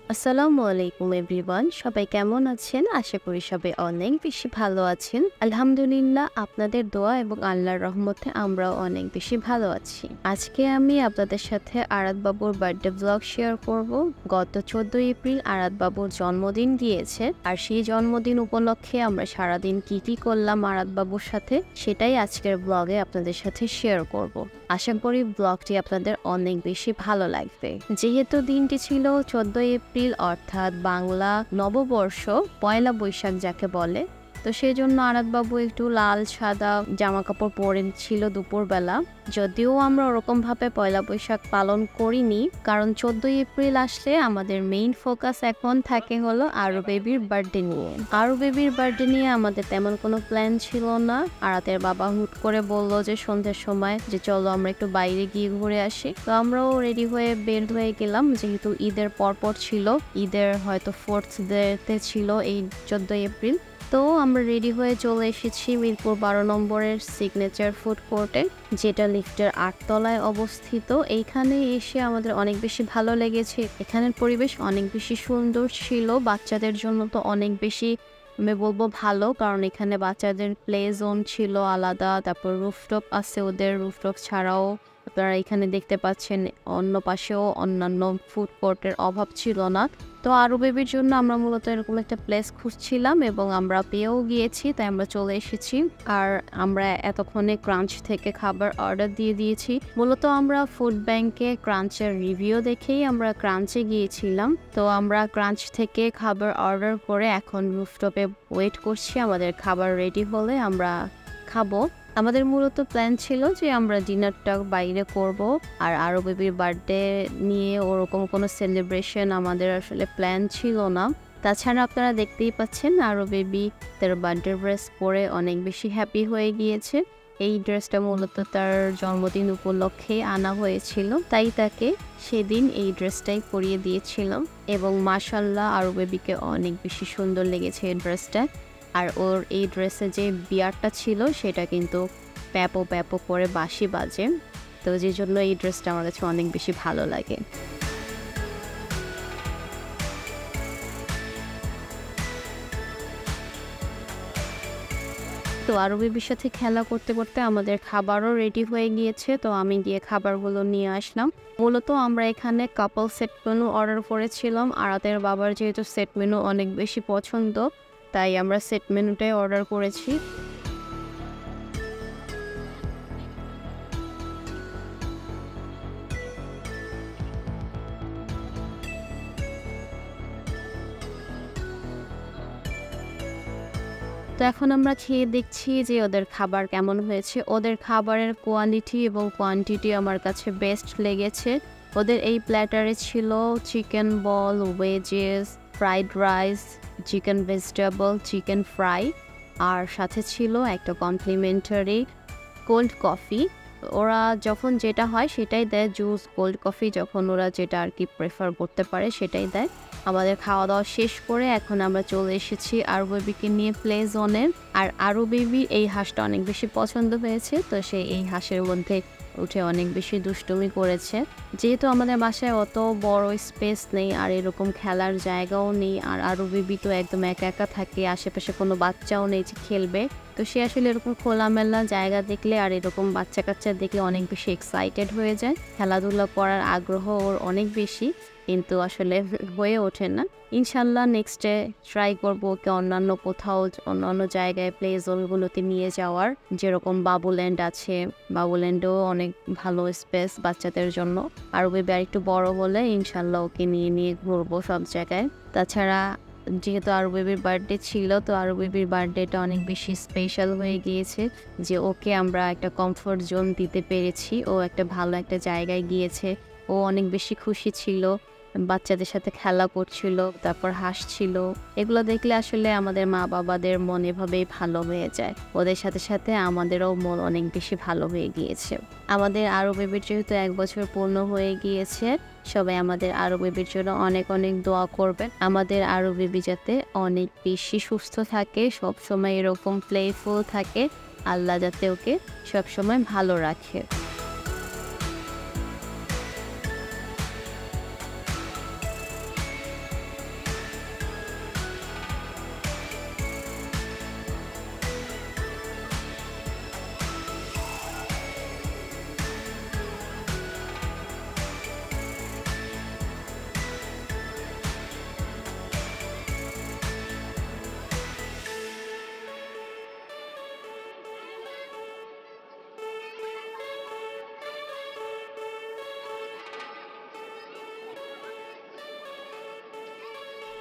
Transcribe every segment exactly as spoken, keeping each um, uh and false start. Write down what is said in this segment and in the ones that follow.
আসসালামু আলাইকুম এভরিওয়ান, সবাই কেমন আছেন? আশা করি সবাই অনেক বেশি ভালো আছেন। আলহামদুলিল্লাহ, আপনাদের দোয়া এবং আল্লাহর রহমতে আমরাও অনেক বেশি ভালো আছি। আজকে আমি আপনাদের সাথে আরাত বাবুর বার্থডে ব্লগ শেয়ার করব। গত চোদ্দই এপ্রিল আরাত বাবুর জন্মদিন গিয়েছে, আর সেই জন্মদিন উপলক্ষে আমরা সারাদিন কি কি করলাম আরাত বাবুর সাথে, সেটাই আজকের ব্লগে আপনাদের সাথে শেয়ার করব। আশা করি ব্লগটি আপনাদের অনেক বেশি ভালো লাগবে। যেহেতু দিনটি ছিল চোদ্দই এপ্রিল, অর্থাৎ বাংলা নববর্ষ, পয়লা বৈশাখ যাকে বলে, তো সেই জন্য আরাতবাবু একটু লাল সাদা জামা কাপড় পরেছিল দুপুরবেলা। যদিও আমরা ওরকমভাবে পয়লা বৈশাখ পালন করিনি, কারণ চোদ্দই এপ্রিল আসলে আমাদের মেইন ফোকাস এখন থাকে হলো আরু বেবির বার্থডে নিয়ে। আরু বেবির বার্থডে নিয়ে আমাদের তেমন কোনো প্ল্যান ছিল না। আরাতের বাবা হুট করে বললো যে সন্ধ্যের সময় যে চলো আমরা একটু বাইরে গিয়ে ঘুরে আসি। তো আমরাও রেডি হয়ে বের হয়ে গেলাম, যেহেতু ঈদের পরপর ছিল, ঈদের হয়তো ফোর্থ ডেতে ছিল এই চোদ্দই এপ্রিল। তো আমরা রেডি হয়ে চলে এসেছি মিরপুর বারো নম্বরের সিগনেচার ফুড কোর্টে, যেটা লিফটের আটতলায় অবস্থিত। এইখানে এসে আমাদের অনেক বেশি ভালো লেগেছে। এখানের পরিবেশ অনেক বেশি সুন্দর ছিল, বাচ্চাদের জন্য তো অনেক বেশি আমি বলবো ভালো, কারণ এখানে বাচ্চাদের প্লে জোন ছিল আলাদা, তারপর রুফটপ আছে ওদের। রুফটপ ছাড়াও আপনারা এখানে দেখতে পাচ্ছেন অন্য পাশেও অন্যান্য ফুড কোর্টের অভাব ছিল না। তো আরু বেবির জন্য আমরা মূলত এরকম একটা প্লেস খুঁজছিলাম এবং আমরা পেয়েও গিয়েছি, তাই আমরা চলে এসেছি। আর আমরা এতক্ষণে ক্রাঞ্চ থেকে খাবার অর্ডার দিয়ে দিয়েছি। মূলত আমরা ফুড ব্যাংকে ক্রাঞ্চের রিভিউ দেখেই আমরা ক্রাঞ্চে গিয়েছিলাম। তো আমরা ক্রাঞ্চ থেকে খাবার অর্ডার করে এখন রুফটপে ওয়েট করছি, আমাদের খাবার রেডি হলে আমরা খাবো। আমাদের মূলত প্ল্যান ছিল যে আমরা ডিনারটা বাইরে করব, আর আরু বেবির বার্থডে নিয়ে ওরকম কোনো সেলিব্রেশন আমাদের আসলে প্ল্যান ছিল না। তাছাড়া আপনারা দেখতেই পাচ্ছেন আরু বেবি তার বার্থডে ড্রেস পরে অনেক বেশি হ্যাপি হয়ে গিয়েছে। এই ড্রেসটা মূলত তার জন্মদিন উপলক্ষে আনা হয়েছিল, তাই তাকে সেদিন এই ড্রেসটাই পরিয়ে দিয়েছিলাম এবং মাশাআল্লাহ আরু বেবিকে অনেক বেশি সুন্দর লেগেছে এই ড্রেসটা। আর ওর এই ড্রেসে যে বিয়ারটা ছিল সেটা কিন্তু প্যাপো প্যাপো করে বাঁশি বাজে, তো যে জন্য এই ড্রেসটা আমার কাছে অনেক বেশি ভালো লাগে। তো আরু বেবির সাথে খেলা করতে করতে আমাদের খাবারও রেডি হয়ে গিয়েছে, তো আমি গিয়ে খাবারগুলো নিয়ে আসলাম। মূলত আমরা এখানে কাপল সেট মেনু অর্ডার করেছিলাম। আরাতের বাবার যেহেতু সেট মেনু অনেক বেশি পছন্দ, তাই আমরা সেট মেনুটাই অর্ডার করেছি। তো এখন আমরা খেয়ে দেখছি যে ওদের খাবার কেমন হয়েছে। ওদের খাবারের কোয়ালিটি এবং কোয়ান্টিটি আমার কাছে বেস্ট লেগেছে। ওদের এই প্ল্যাটারে ছিল chicken ball, wedges, fried rice, chicken vegetable, chicken fry, আর সাথে ছিল একটা কমপ্লিমেন্টারি কোল্ড কফি। ওরা যখন যেটা হয় সেটাই দেয়, জুস, কোল্ড কফি, যখন ওরা যেটা আর কি প্রেফার করতে পারে সেটাই দেয়। আমাদের খাওয়া দাওয়া শেষ করে এখন আমরা চলে এসেছি আরু বেবিকে নিয়ে প্লে জোনে। আর আরু বেবি এই হাঁসটা অনেক বেশি পছন্দ হয়েছে, তো সে এই হাঁসের মধ্যে উঠে অনেক বেশি দুষ্টুমি করেছে। যেহেতু আমাদের বাসায় অত বড় স্পেস নেই আর এরকম খেলার জায়গাও নেই, আর আরু বেবি তো একদম একা একা থাকে, আশেপাশে কোনো বাচ্চাও নেই যে খেলবে, তো সে আসলে এরকম খোলামেলা জায়গা দেখলে আর এরকম বাচ্চা কাচ্চা দেখলে অনেক বেশি এক্সাইটেড হয়ে যায়। খেলাধুলা করার আগ্রহ ওর অনেক বেশি, কিন্তু আসলে হয়ে ওঠে না। ইনশাল্লাহ নেক্সট ডে ট্রাই করবো ওকে অন্যান্য কোথাও অন্যান্য জায়গায় প্লে জোনগুলোতে নিয়ে যাওয়ার, যেরকম বাবুল্যান্ড আছে, বাবুল্যান্ডেও অনেক ভালো স্পেস বাচ্চাদের জন্য। আর বেবি আর একটু বড় হলে ইনশাল্লাহ ওকে নিয়ে নিয়ে ঘুরবো সব জায়গায়। তাছাড়া যেহেতু আরু বেবির বার্থডে ছিল, তো আরু বেবির বার্থডেটা অনেক বেশি স্পেশাল হয়ে গিয়েছে যে ওকে আমরা একটা কমফোর্ট জোন দিতে পেরেছি। ও একটা ভালো একটা জায়গায় গিয়েছে, ও অনেক বেশি খুশি ছিল, বাচ্চাদের সাথে খেলা করছিল, তারপর হাসছিল। এগুলো দেখলে আসলে আমাদের মা বাবাদের মন এভাবেই ভালো হয়ে যায়, ওদের সাথে সাথে আমাদেরও মন অনেক বেশি ভালো হয়ে গিয়েছে। আমাদের আরু বেবির যেহেতু এক বছর পূর্ণ হয়ে গিয়েছে, সবাই আমাদের আরু বেবির জন্য অনেক অনেক দোয়া করবেন। আমাদের আরু বেবি যাতে অনেক বেশি সুস্থ থাকে, সব সময় এরকম প্লেফুল থাকে, আল্লাহ যাতে ওকে সবসময় ভালো রাখে।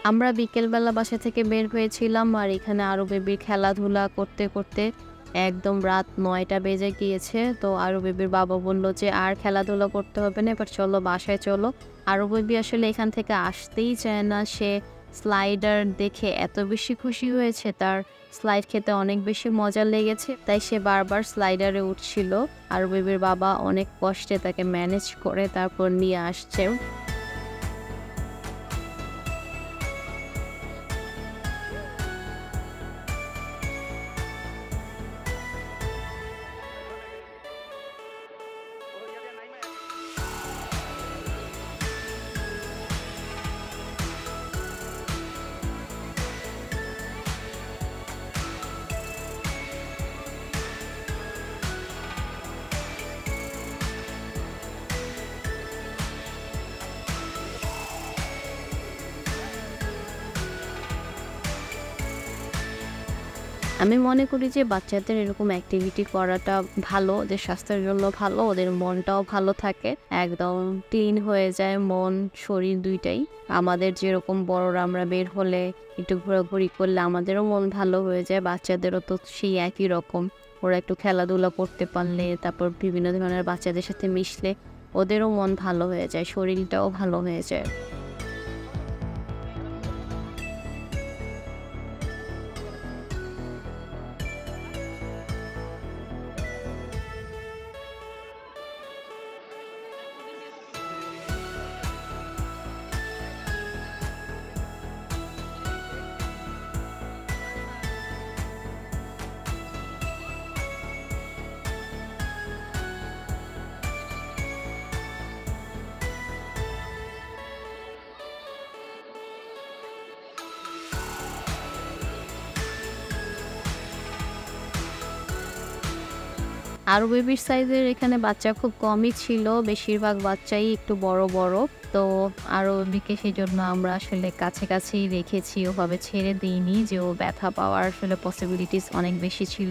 আমরা বিকেলবেলা বাসা থেকে বের হয়েছিলাম আর এখানে আরু বেবির খেলাধুলা করতে করতে একদম রাত নয়টা বেজে গিয়েছে। তো আরু বেবির বাবা বলল যে আর খেলাধুলা করতে হবে না, এবার চলো বাসায় চলো। আরু বেবি আসলে এখান থেকে আসতেই চায় না, সে স্লাইডার দেখে এত বেশি খুশি হয়েছে, তার স্লাইড খেতে অনেক বেশি মজা লেগেছে, তাই সে বারবার স্লাইডারে উঠছিল। আরু বেবির বাবা অনেক কষ্টে তাকে ম্যানেজ করে তারপর নিয়ে আসছে। আমি মনে করি যে বাচ্চাদের এরকম অ্যাক্টিভিটি করাটা ভালো, ওদের স্বাস্থ্যের জন্য ভালো, ওদের মনটাও ভালো থাকে, একদম ক্লিন হয়ে যায় মন শরীর দুইটাই। আমাদের যেরকম বড়রা আমরা বের হলে একটু ঘোরাঘুরি করলে আমাদেরও মন ভালো হয়ে যায়, বাচ্চাদেরও তো সেই একই রকম। ওরা একটু খেলাধুলা করতে পারলে, তারপর বিভিন্ন ধরনের বাচ্চাদের সাথে মিশলে ওদেরও মন ভালো হয়ে যায়, শরীরটাও ভালো হয়ে যায়। আরু বেবির সাইজের এখানে বাচ্চা খুব কমই ছিল, বেশিরভাগ বাচ্চাই একটু বড় বড়। তো আরু বেবিকে সেজন্য আমরা আসলে কাছে কাছেই রেখেছি, ওভাবে ছেড়ে দিইনি যে ও ব্যথা পাওয়ার আসলে পসিবিলিটিস অনেক বেশি ছিল।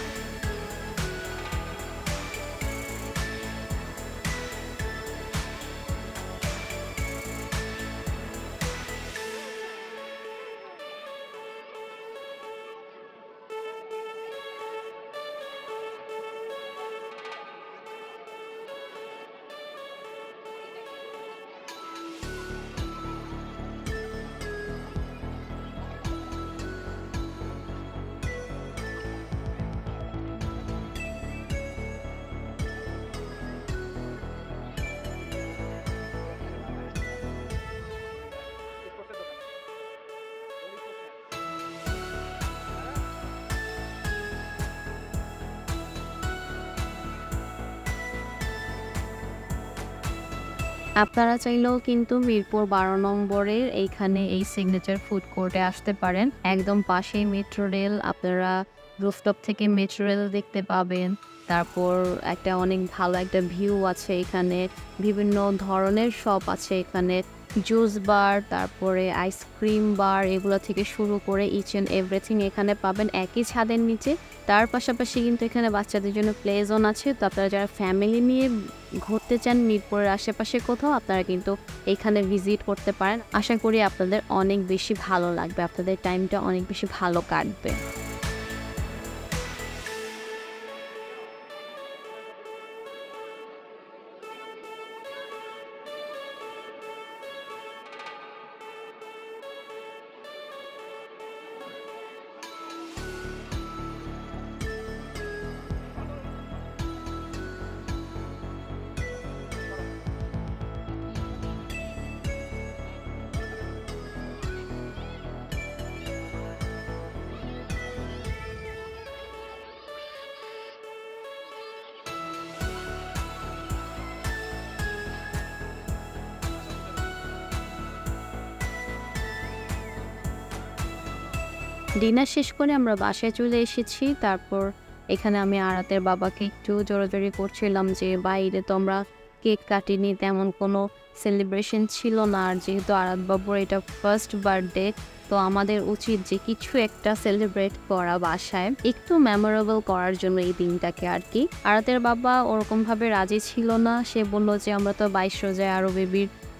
আপনারা চাইলেও কিন্তু মিরপুর বারো নম্বরের এইখানে এই সিগনেচার ফুড কোর্টে আসতে পারেন। একদম পাশেই মেট্রো রেল, আপনারা রুফটপ থেকে মেট্রো রেল দেখতে পাবেন। তারপর একটা অনেক ভালো একটা ভিউ আছে এখানে, বিভিন্ন ধরনের শপ আছে এখানে, জুস বার, তারপরে আইসক্রিম বার, এগুলো থেকে শুরু করে ইচ অ্যান্ড এভরিথিং এখানে পাবেন একই ছাদের নিচে। তার পাশাপাশি কিন্তু এখানে বাচ্চাদের জন্য প্লে জোন আছে, তো আপনারা যারা ফ্যামিলি নিয়ে ঘুরতে চান মিরপুরের আশেপাশে কোথাও, আপনারা কিন্তু এখানে ভিজিট করতে পারেন। আশা করি আপনাদের অনেক বেশি ভালো লাগবে, আপনাদের টাইমটা অনেক বেশি ভালো কাটবে। ডিনার শেষ করে আমরা বাসায় চলে এসেছি। তারপর এখানে আমি আরাতের বাবাকে একটু জোরাজোরি করছিলাম যে বাইরে তো আমরা কেক কাটিনি, তেমন কোনো সেলিব্রেশন ছিল না, আর যেহেতু আরাত বাবুর এটা ফার্স্ট বার্থডে, তো আমাদের উচিত যে কিছু একটা সেলিব্রেট করা বাসায়, একটু মেমোরেবল করার জন্য এই দিনটাকে আর কি। আরাতের বাবা ওরকমভাবে রাজি ছিল না, সে বলল যে আমরা তো বাইশ রোজায় আরও বেবির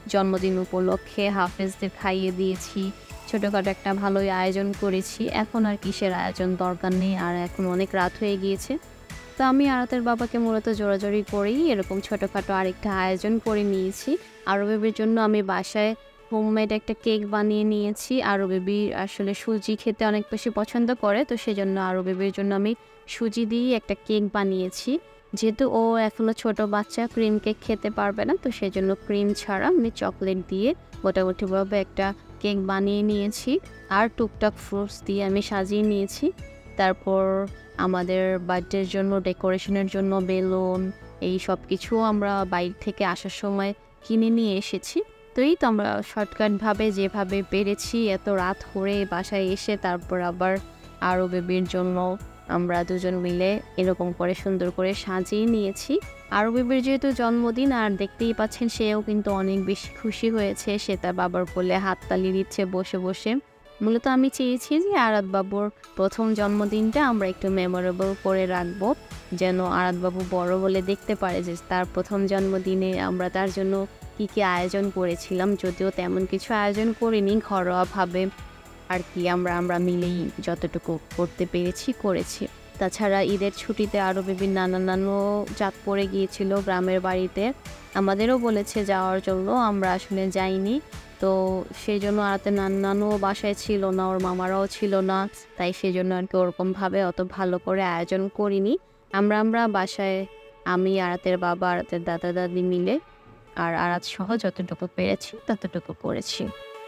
জন্মদিন উপলক্ষে হাফেজদের খাইয়ে দিয়েছি। ছোটোখাটো একটা ভালোই আয়োজন করেছি। এখন আর কিসের আয়োজন দরকার নেই, আর এখন অনেক রাত হয়ে গিয়েছে। তো আমি আরাতের বাবাকে মূলত জোরাজোরি করেই এরকম ছোটোখাটো আরেকটা আয়োজন করে নিয়েছি। আরও বেবির জন্য আমি বাসায় হোমমেড একটা কেক বানিয়ে নিয়েছি। আরও বেবি আসলে সুজি খেতে অনেক বেশি পছন্দ করে, তো সেজন্য আরও বেবির জন্য আমি সুজি দিয়েই একটা কেক বানিয়েছি। যেহেতু ও এখনও ছোট বাচ্চা, ক্রিম কেক খেতে পারবে না, তো সেজন্য ক্রিম ছাড়া আমি চকলেট দিয়ে মোটামুটিভাবে একটা কেক বানিয়ে নিয়েছি। আর টুকটাক ফ্রুটস দিয়ে আমি সাজিয়ে নিয়েছি। তারপর আমাদের বার্থডের জন্য ডেকোরেশনের জন্য বেলুন এই সব কিছু আমরা বাইরে থেকে আসার সময় কিনে নিয়ে এসেছি। তো এই তো আমরা শর্টকাটভাবে যেভাবে পেরেছি এত রাত করে বাসায় এসে তারপর আবার আরও বেবির জন্য আমরা দুজন মিলে এরকম করে সুন্দর করে সাজিয়ে নিয়েছি। আরও বেবির যেহেতু জন্মদিন, আর দেখতেই পাচ্ছেন সেও কিন্তু অনেক বেশি খুশি হয়েছে। সে তার বাবার কোলে হাততালি দিচ্ছে বসে বসে। মূলত আমি চেয়েছি যে আরাত বাবুর প্রথম জন্মদিনটা আমরা একটু মেমোরেবল করে রাখবো, যেন আরাত বাবু বড় বলে দেখতে পারে যে তার প্রথম জন্মদিনে আমরা তার জন্য কী কী আয়োজন করেছিলাম। যদিও তেমন কিছু আয়োজন করিনি, ঘরোয়াভাবে আর কি আমরা আমরা মিলেই যতটুকু করতে পেরেছি করেছি। তাছাড়া ঈদের ছুটিতে আরও বিভিন্ন নানা নানু চাঁদ পড়ে গিয়েছিল গ্রামের বাড়িতে, আমাদেরও বলেছে যাওয়ার জন্য, আমরা আসলে যাইনি। তো সেই জন্য আরাতের নানা নানুও বাসায় ছিল না, ওর মামারাও ছিল না, তাই সেই জন্য আর কি ওরকমভাবে অত ভালো করে আয়োজন করিনি। আমরা আমরা বাসায় আমি, আরাতের বাবা, আরাতের দাদা দাদি মিলে আর আরাত সহ যতটুকু পেরেছি ততটুকু করেছি।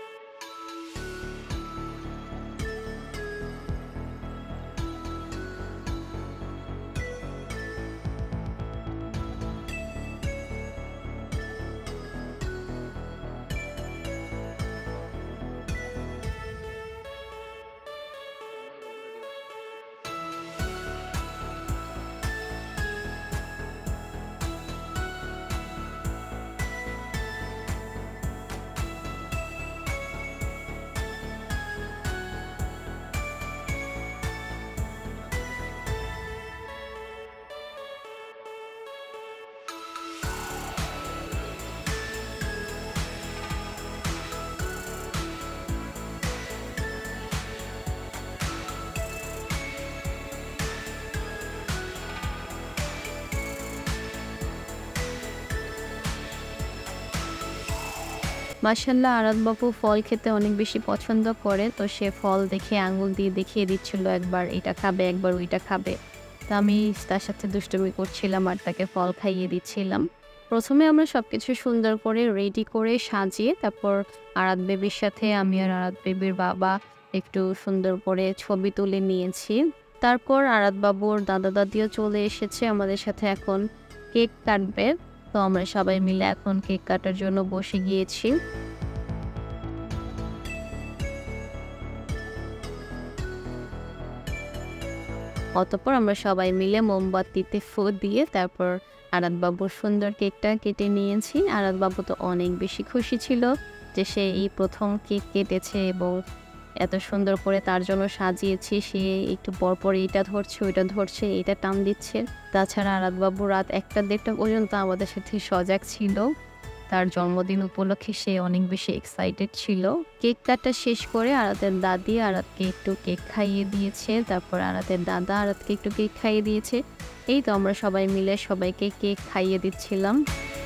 মাশাআল্লাহ, আরাত বাবু ফল খেতে অনেক বেশি পছন্দ করে। তো সে ফল দেখে আঙ্গুল দিয়ে দেখিয়ে দিচ্ছিল, একবার এটা খাবে একবার ওইটা খাবে। তো আমি তার সাথে দুষ্টুমি করছিলাম আর তাকে ফল খাইয়ে দিচ্ছিলাম। প্রথমে আমরা সব কিছু সুন্দর করে রেডি করে সাজিয়ে তারপর আরাত বেবির সাথে আমি আর আরাত বেবির বাবা একটু সুন্দর করে ছবি তুলে নিয়েছি। তারপর আরাত বাবুর দাদা দাদিও চলে এসেছে আমাদের সাথে, এখন কেক কাটবে। তো আমরা সবাই মিলে এখন কেক কাটার জন্য বসে গিয়েছি। অতঃপর আমরা সবাই মিলে মোমবাতিতে ফু দিয়ে তারপর আরাত বাবুর সুন্দর কেকটা কেটে নিয়েছি। আরাত বাবু তো অনেক বেশি খুশি ছিল যে সে এই প্রথম কেক কেটেছে এবং এত সুন্দর করে তার জন্য সাজিয়েছি। সে একটু পরপর এইটা ধরছে ওইটা ধরছে, এইটা টান দিচ্ছে। তাছাড়া আরাত বাবু রাত একটা দেড়টা পর্যন্ত আমাদের সাথে সজাগ ছিল। তার জন্মদিন উপলক্ষে সে অনেক বেশি এক্সাইটেড ছিল। কেক কাটা শেষ করে আরাতের দাদি আরাতকে একটু কেক খাইয়ে দিয়েছে, তারপর আরাতের দাদা আরাতকে একটু কেক খাইয়ে দিয়েছে। এই তো আমরা সবাই মিলে সবাইকে কেক খাইয়ে দিচ্ছিলাম।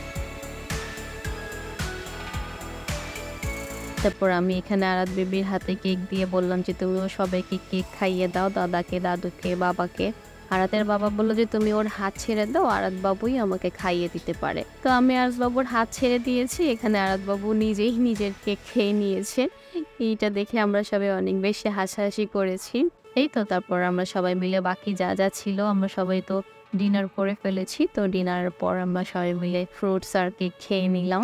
তারপর আমি এখানে আরাত বেবির হাতে কেক দিয়ে বললাম যে তুমিও সবাইকে কেক খাইয়ে দাও, দাদাকে, দাদুকে, বাবাকে। আরাতের বাবা বললো যে তুমি ওর হাত ছেড়ে দাও, আরাত বাবুই আমাকে খাইয়ে দিতে পারে। তো আমি আরাত বাবুর হাত ছেড়ে দিয়েছি, এখানে আরাত বাবু নিজেই নিজের কেক খেয়ে নিয়েছে। এইটা দেখে আমরা সবাই অনেক বেশি হাসাহাসি করেছি। এই তো তারপর আমরা সবাই মিলে বাকি যা যা ছিল আমরা সবাই তো ডিনার করে ফেলেছি। তো ডিনারের পর আমরা সবাই মিলে ফ্রুটস আর কেক খেয়ে নিলাম।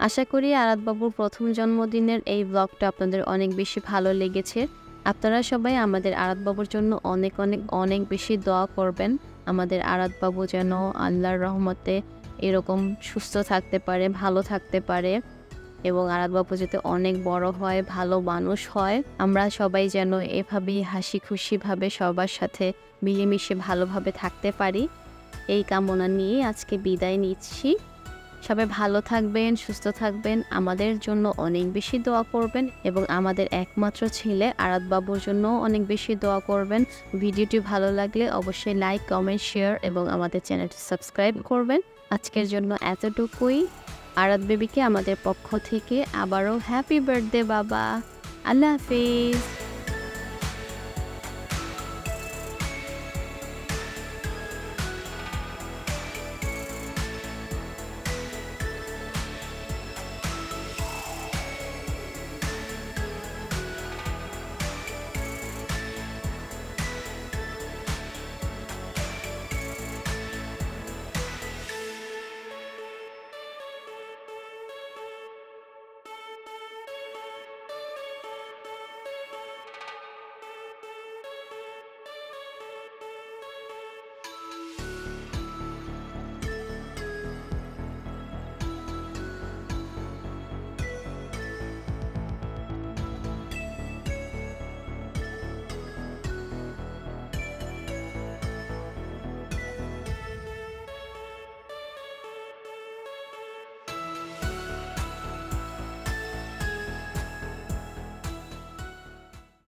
আশা করি আরাত বাবুর প্রথম জন্মদিনের এই ব্লগটা আপনাদের অনেক বেশি ভালো লেগেছে। আপনারা সবাই আমাদের আরাত বাবুর জন্য অনেক অনেক অনেক বেশি দোয়া করবেন। আমাদের আরাত বাবু যেন আল্লাহর রহমতে এরকম সুস্থ থাকতে পারে, ভালো থাকতে পারে এবং আরাত বাবু যাতে অনেক বড় হয়, ভালো মানুষ হয়। আমরা সবাই যেন এভাবেই হাসি খুশিভাবে সবার সাথে মিলেমিশে ভালোভাবে থাকতে পারি, এই কামনা নিয়ে আজকে বিদায় নিচ্ছি। সবাই ভালো থাকবেন, সুস্থ থাকবেন, আমাদের জন্য অনেক বেশি দোয়া করবেন এবং আমাদের একমাত্র ছেলে আরাত বাবুর জন্য অনেক বেশি দোয়া করবেন। ভিডিওটি ভালো লাগলে অবশ্যই লাইক, কমেন্ট, শেয়ার এবং আমাদের চ্যানেলটি সাবস্ক্রাইব করবেন। আজকের জন্য এতটুকুই। আরাত বেবিকে আমাদের পক্ষ থেকে আবারও হ্যাপি বার্থডে বাবা। আল্লাহ হাফিজ।